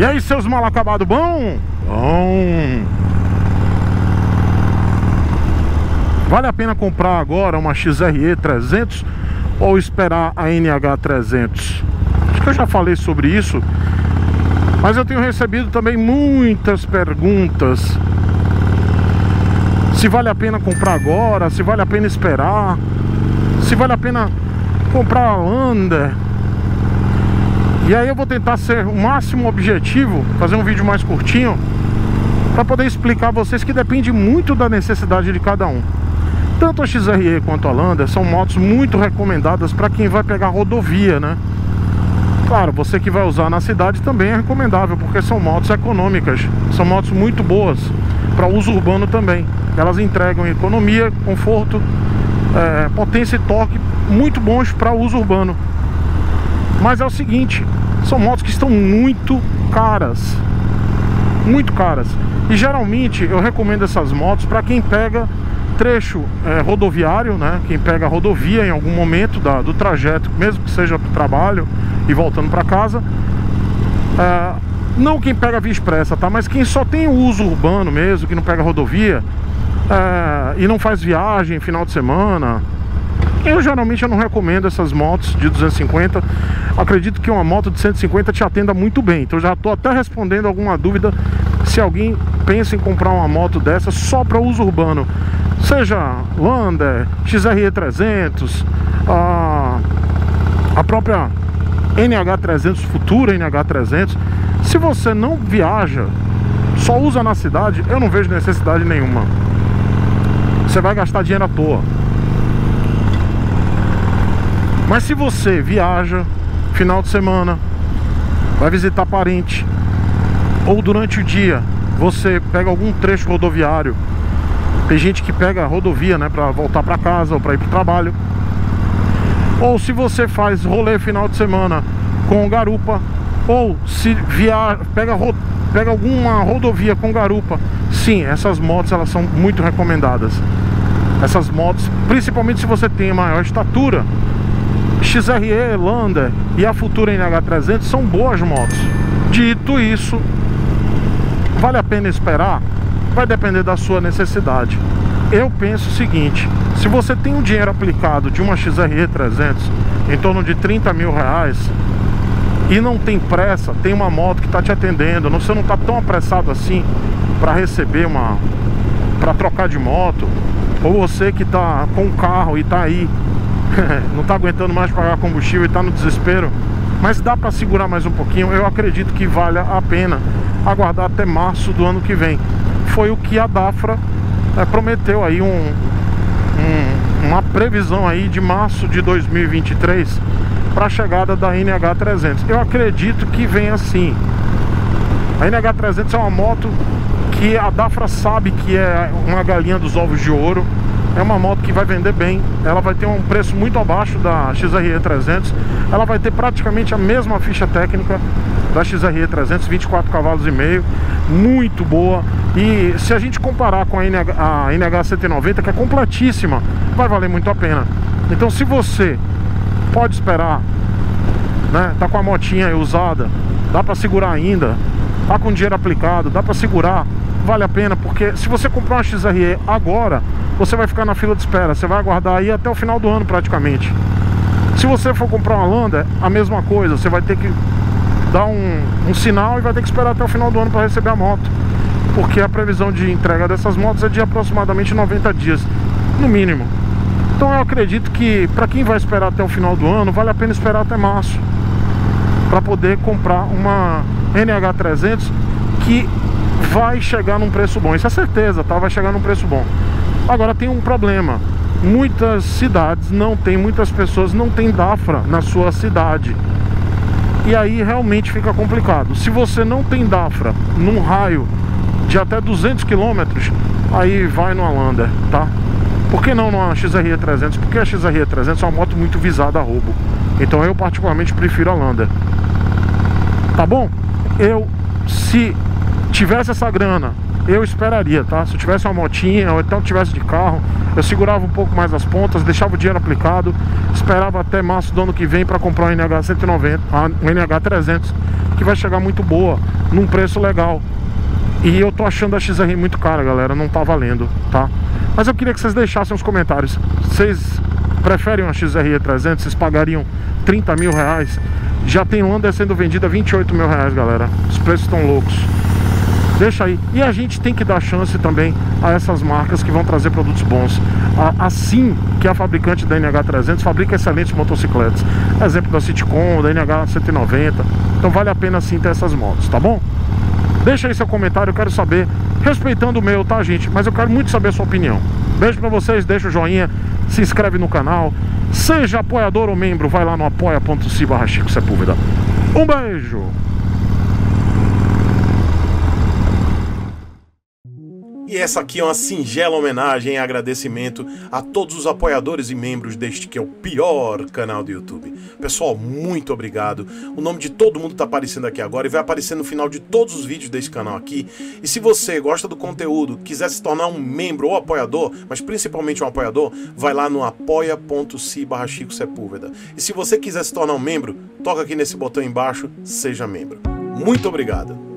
E aí, seus mal acabados, bom? Bom. Vale a pena comprar agora uma XRE 300 ou esperar a NH 300? Acho que eu já falei sobre isso, mas eu tenho recebido também muitas perguntas. Se vale a pena comprar agora, se vale a pena esperar, se vale a pena comprar a Lander. E aí eu vou tentar ser o máximo objetivo, fazer um vídeo mais curtinho, para poder explicar a vocês que depende muito da necessidade de cada um. Tanto a XRE quanto a Lander são motos muito recomendadas para quem vai pegar rodovia, né? Claro, você que vai usar na cidade também é recomendável, porque são motos econômicas, são motos muito boas para uso urbano também. Elas entregam economia, conforto, potência e torque muito bons para uso urbano. Mas é o seguinte, são motos que estão muito caras. Muito caras. E geralmente eu recomendo essas motos para quem pega trecho rodoviário, né? Quem pega a rodovia em algum momento do trajeto, mesmo que seja para o trabalho e voltando para casa. Não quem pega via expressa, tá? Mas quem só tem o uso urbano mesmo, que não pega rodovia e não faz viagem final de semana. Geralmente eu não recomendo essas motos de 250. Acredito que uma moto de 150 te atenda muito bem. Então já estou até respondendo alguma dúvida se alguém pensa em comprar uma moto dessa só para uso urbano. Seja Lander, XRE 300, a própria NH 300, futura NH 300. Se você não viaja, só usa na cidade, eu não vejo necessidade nenhuma. Você vai gastar dinheiro à toa. Mas se você viaja final de semana, vai visitar parente, ou durante o dia você pega algum trecho rodoviário, tem gente que pega a rodovia, né, para voltar para casa ou para ir para o trabalho, ou se faz rolê final de semana com garupa, ou se pega alguma rodovia com garupa, sim, essas motos elas são muito recomendadas. Essas motos, principalmente se você tem maior estatura, XRE, Lander e a futura NH 300 são boas motos. Dito isso, vale a pena esperar? Vai depender da sua necessidade. Eu penso o seguinte: se você tem um dinheiro aplicado de uma XRE 300 em torno de 30 mil reais e não tem pressa, tem uma moto que está te atendendo, você não está tão apressado assim para receber para trocar de moto, ou você que está com o carro e está aí não está aguentando mais pagar combustível e está no desespero, mas dá para segurar mais um pouquinho, eu acredito que vale a pena aguardar até março do ano que vem. Foi o que a Dafra prometeu aí, uma previsão aí de março de 2023 para a chegada da NH 300. Eu acredito que vem assim. A NH 300 é uma moto que a Dafra sabe que é uma galinha dos ovos de ouro. É uma moto que vai vender bem. Ela vai ter um preço muito abaixo da XRE 300. Ela vai ter praticamente a mesma ficha técnica da XRE 300, 24 cavalos e meio, muito boa. E se a gente comparar com a NH 190, que é completíssima, vai valer muito a pena. Então, se você pode esperar, né, tá com a motinha aí usada, dá para segurar ainda, tá com dinheiro aplicado, dá para segurar, vale a pena, porque se você comprar uma XRE agora, você vai ficar na fila de espera, você vai aguardar aí até o final do ano praticamente. Se você for comprar uma Lander, a mesma coisa, você vai ter que dar um sinal e vai ter que esperar até o final do ano para receber a moto, porque a previsão de entrega dessas motos é de aproximadamente 90 dias, no mínimo. Então eu acredito que para quem vai esperar até o final do ano, vale a pena esperar até março para poder comprar uma NH 300 que vai chegar num preço bom. Isso é certeza, tá? Vai chegar num preço bom. Agora tem um problema: muitas cidades não tem, muitas pessoas não tem Dafra na sua cidade. E aí realmente fica complicado. Se você não tem Dafra num raio de até 200 km, aí vai numa Lander, tá? Por que não numa XRE 300? Porque a XRE 300 é uma moto muito visada a roubo. Então eu particularmente prefiro a Lander. Tá bom? Se tivesse essa grana, eu esperaria, tá? Se eu tivesse uma motinha ou então tivesse de carro, eu segurava um pouco mais as pontas, deixava o dinheiro aplicado, esperava até março do ano que vem para comprar um NH 190, um NH 300, que vai chegar muito boa, num preço legal. E eu tô achando a XR muito cara, galera, não tá valendo, tá? Mas eu queria que vocês deixassem os comentários. Vocês preferem uma XR 300? Vocês pagariam 30 mil reais? Já tem Lander sendo vendida a 28 mil reais, galera. Os preços estão loucos. Deixa aí. E a gente tem que dar chance também a essas marcas que vão trazer produtos bons. Assim que a fabricante da NH300 fabrica excelentes motocicletas. Exemplo da Citicon, da NH190. Então vale a pena sim ter essas motos, tá bom? Deixa aí seu comentário, eu quero saber. Respeitando o meu, tá, gente? Mas eu quero muito saber a sua opinião. Beijo pra vocês, deixa o joinha, se inscreve no canal. Seja apoiador ou membro, vai lá no apoia.se/Chico Sepúlveda. Um beijo! E essa aqui é uma singela homenagem e agradecimento a todos os apoiadores e membros deste que é o pior canal do YouTube. Pessoal, muito obrigado. O nome de todo mundo tá aparecendo aqui agora e vai aparecer no final de todos os vídeos desse canal aqui. E se você gosta do conteúdo, quiser se tornar um membro ou apoiador, mas principalmente um apoiador, vai lá no apoia.se/Chico Sepúlveda. E se você quiser se tornar um membro, toca aqui nesse botão embaixo, seja membro. Muito obrigado.